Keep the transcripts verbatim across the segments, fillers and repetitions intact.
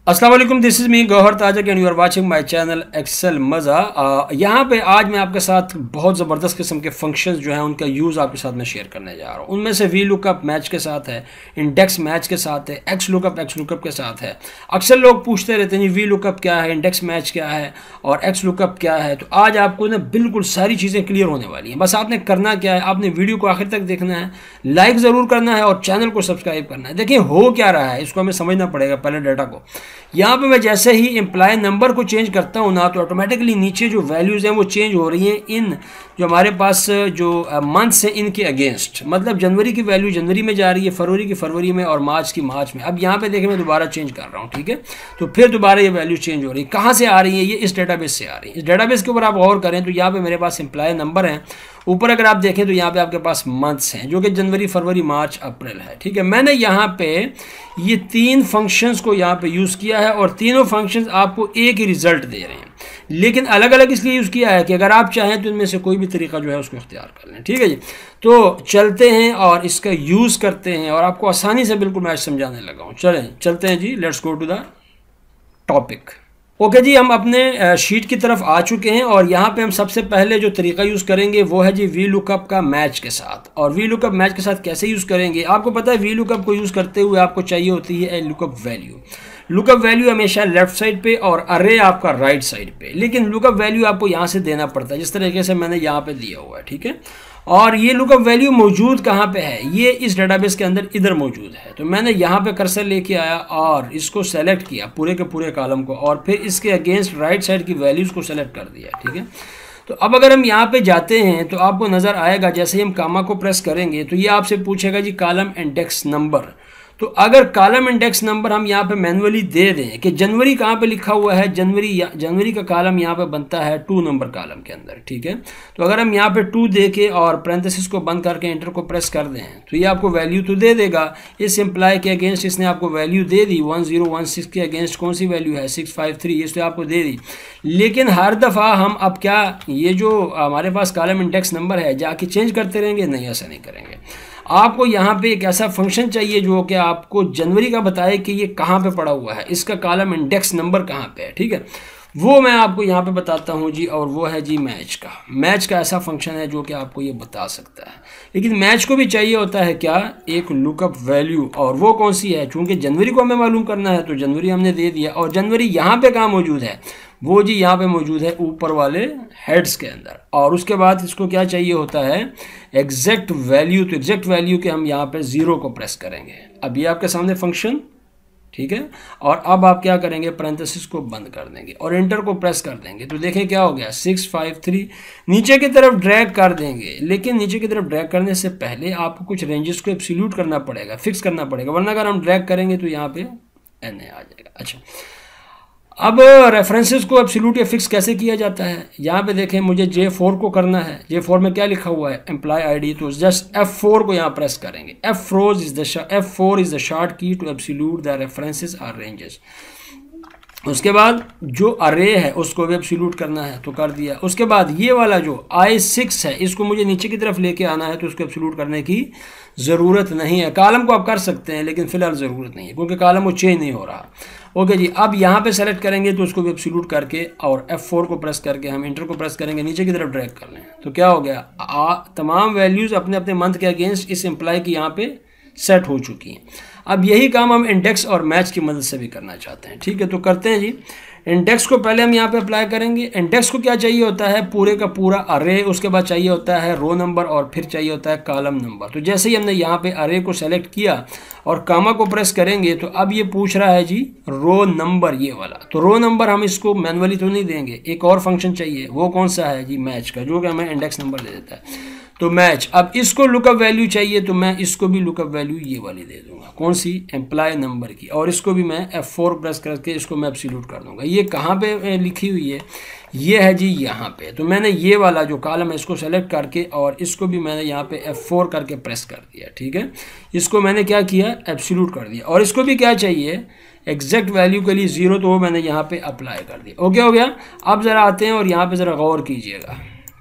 अस्सलाम वालेकुम, this is me Gauhar Tajak and you are watching my channel Excel मज़ा। यहाँ पे आज मैं आपके साथ बहुत ज़बरदस्त किस्म के फंक्शंस जो हैं उनका यूज़ आपके साथ मैं शेयर करने जा रहा हूँ। उनमें से वी लुकअप मैच के साथ है, इंडेक्स मैच के साथ है, एक्स लुकअप एक्स लुकअप के साथ है। अक्सर लोग पूछते रहते हैं वी लुकअप क्या है, इंडेक्स मैच क्या है और एक्स लुकअप क्या है। तो आज आपको ना बिल्कुल सारी चीज़ें क्लियर होने वाली हैं। बस आपने करना क्या है, आपने वीडियो को आखिर तक देखना है, लाइक ज़रूर करना है और चैनल को सब्सक्राइब करना है। देखिए हो क्या रहा है, इसको हमें समझना पड़ेगा पहले डाटा को। यहाँ पे मैं जैसे ही एम्प्लॉय नंबर को चेंज करता हूँ ना, तो ऑटोमेटिकली नीचे जो वैल्यूज़ हैं वो चेंज हो रही हैं इन जो हमारे पास जो मंथ्स हैं इनके अगेंस्ट। मतलब जनवरी की वैल्यू जनवरी में जा रही है, फरवरी की फरवरी में और मार्च की मार्च में। अब यहाँ पे देखें मैं दोबारा चेंज कर रहा हूँ, ठीक है। तो फिर दोबारा ये वैल्यू चेंज हो रही है। कहाँ से आ रही है? ये इस डेटाबेस से आ रही है। इस डेटाबेस के ऊपर आप गौर करें तो यहाँ पे मेरे पास एम्प्लॉय नंबर हैं। ऊपर अगर आप देखें तो यहाँ पे आपके पास मंथ्स हैं जो कि जनवरी, फरवरी, मार्च, अप्रैल है, ठीक है। मैंने यहाँ पे ये तीन फंक्शंस को यहाँ पे यूज़ किया है और तीनों फंक्शंस आपको एक ही रिजल्ट दे रहे हैं, लेकिन अलग अलग इसलिए यूज़ किया है कि अगर आप चाहें तो इनमें से कोई भी तरीका जो है उसको इख्तियार कर लें, ठीक है जी। तो चलते हैं और इसका यूज़ करते हैं और आपको आसानी से बिल्कुल मैं समझाने लगा हूँ। चलें चलते हैं जी, let's go to the topic. Okay जी, हम अपने शीट की तरफ आ चुके हैं और यहाँ पे हम सबसे पहले जो तरीका यूज़ करेंगे वो है जी वी लुकअप का मैच के साथ। और वी लुकअप मैच के साथ कैसे यूज़ करेंगे? आपको पता है वी लुकअप को यूज़ करते हुए आपको चाहिए होती है लुकअप वैल्यू। लुकअप वैल्यू हमेशा लेफ्ट साइड पे और अरे आपका राइट साइड पे, लेकिन लुकअप वैल्यू आपको यहाँ से देना पड़ता है जिस तरीके से मैंने यहाँ पे दिया हुआ है, ठीक है। और ये लुकअप वैल्यू मौजूद कहाँ पे है? ये इस डेटाबेस के अंदर इधर मौजूद है। तो मैंने यहाँ पे कर्सर लेके आया और इसको सेलेक्ट किया पूरे के पूरे कॉलम को और फिर इसके अगेंस्ट राइट साइड की वैल्यूज़ को सेलेक्ट कर दिया, ठीक है। तो अब अगर हम यहाँ पे जाते हैं तो आपको नज़र आएगा जैसे ही हम कामा को प्रेस करेंगे तो ये आपसे पूछेगा जी कॉलम इंडेक्स नंबर। तो अगर कॉलम इंडेक्स नंबर हम यहाँ पे मैनुअली दे दें कि जनवरी कहाँ पे लिखा हुआ है, जनवरी जनवरी का कॉलम यहाँ पे बनता है टू नंबर कॉलम के अंदर, ठीक है। तो अगर हम यहाँ पे टू दे के और पैरेंथेसिस को बंद करके एंटर को प्रेस कर दें तो ये आपको वैल्यू तो दे देगा। इस एम्प्लॉय के अगेंस्ट इसने आपको वैल्यू दे दी, वन जीरो वन सिक्स के अगेंस्ट कौन सी वैल्यू है, सिक्स फाइव थ्री, इसने आपको दे दी। लेकिन हर दफ़ा हम अब क्या ये जो हमारे पास कॉलम इंडेक्स नंबर है जाके चेंज करते रहेंगे? नहीं, ऐसा नहीं करेंगे। आपको यहाँ पे एक ऐसा फंक्शन चाहिए जो कि आपको जनवरी का बताए कि ये कहाँ पे पड़ा हुआ है, इसका कॉलम इंडेक्स नंबर कहाँ पे है, ठीक है। वो मैं आपको यहाँ पे बताता हूँ जी, और वो है जी मैच का। मैच का ऐसा फंक्शन है जो कि आपको ये बता सकता है, लेकिन मैच को भी चाहिए होता है क्या, एक लुकअप वैल्यू। और वो कौन सी है? चूँकि जनवरी को हमें मालूम करना है तो जनवरी हमने दे दिया। और जनवरी यहाँ पे कहाँ मौजूद है? वो जी यहाँ पे मौजूद है ऊपर वाले हेड्स के अंदर। और उसके बाद इसको क्या चाहिए होता है? Exact value. तो एग्जैक्ट वैल्यू के हम यहाँ पे ज़ीरो को प्रेस करेंगे। अब ये आपके सामने फंक्शन, ठीक है। और अब आप क्या करेंगे? पैरेंथेसिस को बंद कर देंगे और एंटर को प्रेस कर देंगे। तो देखें क्या हो गया, सिक्स फाइव थ्री। नीचे की तरफ ड्रैग कर देंगे, लेकिन नीचे की तरफ ड्रैग करने से पहले आपको कुछ रेंजेस को एब्सोल्यूट करना पड़ेगा, फिक्स करना पड़ेगा, वरना अगर हम ड्रैग करेंगे तो यहाँ पे एन ए आ जाएगा। अच्छा, अब रेफरेंसेस को एब्सोल्यूट या फिक्स कैसे किया जाता है? यहाँ पे देखें मुझे जे फोर को करना है। जे फोर में क्या लिखा हुआ है? Employee ID. तो जस्ट एफ फोर को यहाँ प्रेस करेंगे। F four is the F four is the short key to absolute the references or ranges. उसके बाद जो अरे है उसको भी एब्सोल्यूट करना है तो कर दिया। उसके बाद ये वाला जो आई सिक्स है इसको मुझे नीचे की तरफ लेके आना है तो उसको एब्सोल्यूट करने की ज़रूरत नहीं है। कॉलम को आप कर सकते हैं लेकिन फ़िलहाल ज़रूरत नहीं है क्योंकि कॉलम वो चेंज नहीं हो रहा। ओके जी, अब यहाँ पे सेलेक्ट करेंगे तो उसको भी एब्सोल्यूट करके और एफ फोर को प्रेस करके हम इंटर को प्रेस करेंगे, नीचे की तरफ ड्रैग कर लें तो क्या हो गया, आ, तमाम वैल्यूज़ अपने अपने मंथ के अगेंस्ट इस एम्प्लॉय की यहाँ पे सेट हो चुकी हैं। अब यही काम हम इंडेक्स और मैच की मदद से भी करना चाहते हैं, ठीक है। तो करते हैं जी। इंडेक्स को पहले हम यहाँ पे अप्लाई करेंगे। इंडेक्स को क्या चाहिए होता है? पूरे का पूरा अरे, उसके बाद चाहिए होता है रो नंबर और फिर चाहिए होता है कॉलम नंबर। तो जैसे ही हमने यहाँ पे अरे को सेलेक्ट किया और कामा को प्रेस करेंगे तो अब ये पूछ रहा है जी रो नंबर, ये वाला। तो रो नंबर हम इसको मैनुअली तो नहीं देंगे, एक और फंक्शन चाहिए। वो कौन सा है जी? मैच का, जो कि हमें इंडेक्स नंबर दे देता है। तो मैच, अब इसको लुकअप वैल्यू चाहिए तो मैं इसको भी लुकअप वैल्यू ये वाली दे दूंगा। कौन सी? एम्प्लॉय नंबर की। और इसको भी मैं एफ फोर प्रेस करके इसको मैं एब्सोल्यूट कर दूंगा। ये कहाँ पे लिखी हुई है? ये है जी यहाँ पे। तो मैंने ये वाला जो कॉलम है इसको सेलेक्ट करके और इसको भी मैंने यहाँ पे एफ फोर करके प्रेस कर दिया, ठीक है। इसको मैंने क्या किया? एब्सोल्यूट कर दिया। और इसको भी क्या चाहिए? एग्जैक्ट वैल्यू के लिए ज़ीरो, तो वो मैंने यहाँ पे अप्लाई कर दिया। ओके हो गया। अब ज़रा आते हैं और यहाँ पे ज़रा गौर कीजिएगा।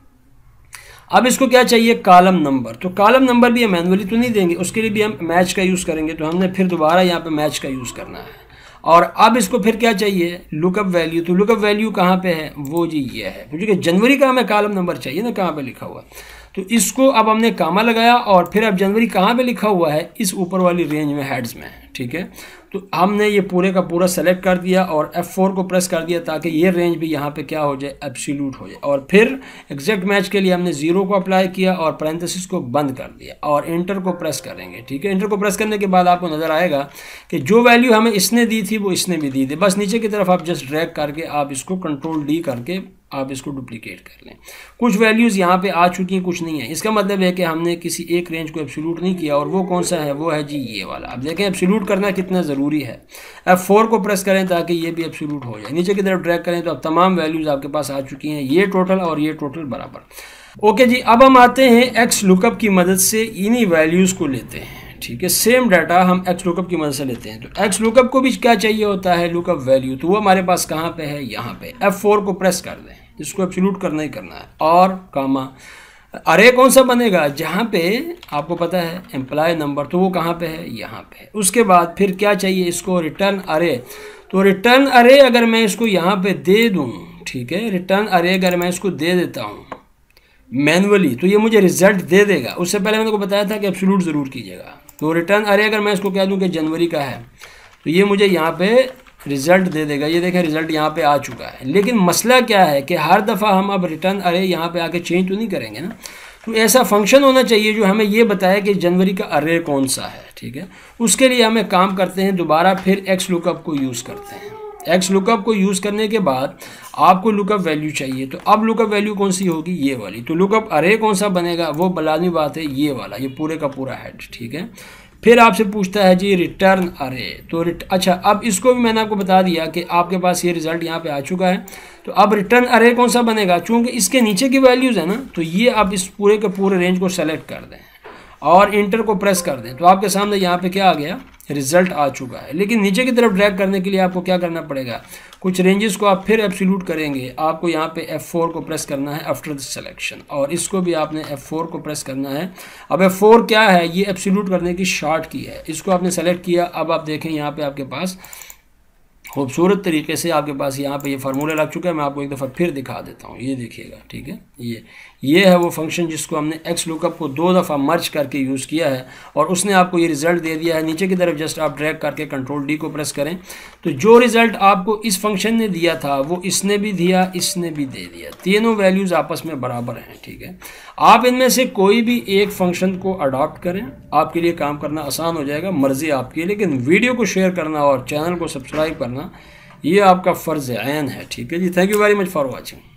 अब इसको क्या चाहिए? Column number. तो कॉलम नंबर भी हम मैनुअली तो नहीं देंगे, उसके लिए भी हम मैच का यूज़ करेंगे। तो हमने फिर दोबारा यहाँ पे मैच का यूज़ करना है और अब इसको फिर क्या चाहिए, लुकअप वैल्यू। तो लुकअप वैल्यू कहाँ पे है, वो जी ये है, क्योंकि जनवरी का हमें कॉलम नंबर चाहिए ना, कहाँ पे लिखा हुआ। तो इसको अब हमने कामा लगाया और फिर अब जनवरी कहाँ पे लिखा हुआ है, इस ऊपर वाली रेंज में हेड्स में है, ठीक है। तो हमने ये पूरे का पूरा सेलेक्ट कर दिया और एफ फोर को प्रेस कर दिया ताकि ये रेंज भी यहाँ पे क्या हो जाए, एब्सोल्यूट हो जाए। और फिर एग्जैक्ट मैच के लिए हमने जीरो को अप्लाई किया और पैरेंथेसिस को बंद कर दिया और एंटर को प्रेस करेंगे, ठीक है। एंटर को प्रेस करने के बाद आपको नज़र आएगा कि जो वैल्यू हमें इसने दी थी वो इसने भी दी थी। बस नीचे की तरफ आप जस्ट ड्रैग करके आप इसको कंट्रोल डी करके आप इसको डुप्लीकेट कर लें। कुछ वैल्यूज़ यहाँ पे आ चुकी हैं, कुछ नहीं है। इसका मतलब है कि हमने किसी एक रेंज को एब्सोल्यूट नहीं किया, और वो कौन सा है, वो है जी ये वाला। अब देखें एब्सोल्यूट करना कितना ज़रूरी है। एफ फोर को प्रेस करें ताकि ये भी एब्सोल्यूट हो जाए। नीचे की तरफ ड्रैग करें तो अब तमाम वैल्यूज़ आपके पास आ चुकी हैं, ये टोटल और ये टोटल बराबर। ओके जी, अब हम आते हैं एक्स लुकअप की मदद से इन्हीं वैल्यूज़ को लेते हैं, ठीक है। सेम डाटा हम एक्स लुकअप की मदद से लेते हैं। तो एक्स लुकअप को भी क्या चाहिए होता है, लुकअप वैल्यू। तो वो हमारे पास कहाँ पे है, यहाँ पे। एफ फोर को प्रेस कर दें, इसको एब्सोल्यूट करना ही करना है, और कामा अरे कौन सा बनेगा, जहाँ पे आपको पता है एम्प्लॉय नंबर, तो वो कहाँ पे है, यहाँ पे। उसके बाद फिर क्या चाहिए, इसको रिटर्न अरे। तो रिटर्न अरे अगर मैं इसको यहाँ पे दे दूँ, ठीक है, रिटर्न अरे अगर मैं इसको दे देता हूँ मैनुअली, तो ये मुझे रिजल्ट दे देगा। उससे पहले मैंने को बताया था कि एब्सोल्यूट ज़रूर कीजिएगा। तो रिटर्न अरे अगर मैं इसको कह दूं कि जनवरी का है, तो ये मुझे यहाँ पे रिज़ल्ट दे देगा। ये देखें रिज़ल्ट यहाँ पे आ चुका है। लेकिन मसला क्या है कि हर दफ़ा हम अब रिटर्न अरे यहाँ पे आके चेंज तो नहीं करेंगे ना। तो ऐसा फंक्शन होना चाहिए जो हमें ये बताए कि जनवरी का अरे कौन सा है, ठीक है। उसके लिए हमें काम करते हैं, दोबारा फिर एक्स लुकअप को यूज़ करते हैं। एक्स लुकअप को यूज़ करने के बाद आपको लुकअप वैल्यू चाहिए। तो अब लुकअप वैल्यू कौन सी होगी, ये वाली। तो लुकअप अरे कौन सा बनेगा, वो लाजमी बात है ये वाला, ये पूरे का पूरा हेड, ठीक है। फिर आपसे पूछता है जी रिटर्न अरे। तो रिट अच्छा, अब इसको भी मैंने आपको बता दिया कि आपके पास ये रिज़ल्ट यहाँ पे आ चुका है। तो अब रिटर्न अरे कौन सा बनेगा, चूँकि इसके नीचे की वैल्यूज़ है ना, तो ये आप इस पूरे के पूरे रेंज को सेलेक्ट कर दें और इंटर को प्रेस कर दें। तो आपके सामने यहाँ पे क्या आ गया, रिजल्ट आ चुका है। लेकिन नीचे की तरफ ड्रैग करने के लिए आपको क्या करना पड़ेगा, कुछ रेंजेस को आप फिर एब्सोल्यूट करेंगे। आपको यहाँ पे एफ फोर को प्रेस करना है आफ्टर द सिलेक्शन, और इसको भी आपने एफ फोर को प्रेस करना है। अब एफ फोर क्या है, ये एब्सोल्यूट करने की शॉर्ट की है। इसको आपने सेलेक्ट किया। अब आप देखें यहाँ पे आपके पास खूबसूरत तरीके से आपके पास यहाँ पे ये फार्मूला लग चुका है। मैं आपको एक दफ़ा फिर दिखा देता हूँ, ये देखिएगा, ठीक है। ये ये है वो फंक्शन जिसको हमने एक्स लुकअप को दो दफ़ा मर्ज करके यूज़ किया है, और उसने आपको ये रिज़ल्ट दे दिया है। नीचे की तरफ जस्ट आप ड्रैग करके कंट्रोल डी को प्रेस करें, तो जो रिज़ल्ट आपको इस फंक्शन ने दिया था वो इसने भी दिया, इसने भी दे दिया। तीनों वैल्यूज़ आपस में बराबर हैं, ठीक है। आप इनमें से कोई भी एक फंक्शन को अडॉप्ट करें, आपके लिए काम करना आसान हो जाएगा, मर्ज़ी आपकी है। लेकिन वीडियो को शेयर करना और चैनल को सब्सक्राइब करना ये आपका फ़र्ज़ ऐन है, ठीक है जी। Thank you very much for watching.